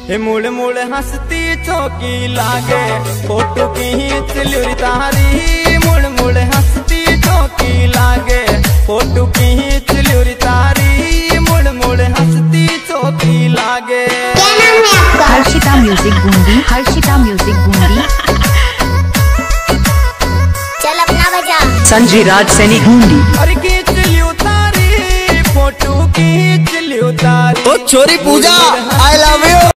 मुड़ मुड़ हंसती चौकी लागे फोटो खींच ल्यूरी तारी। मुड़ मुड़ हंसती चौकी लागे फोटो खींच ल्यूरी तारी। मुड़ मुड़ हंसती चौकी लागे। क्या नाम है आपका? हर्षिता म्यूजिक बूंदी। हर्षिता म्यूजिक बूंदी। चल अपना बजा। संजय राज सैनी बूंदी। अरे खींच लियो तारी फोटो खींच लियो तारी। तो छोरी पूजा आई लव यू।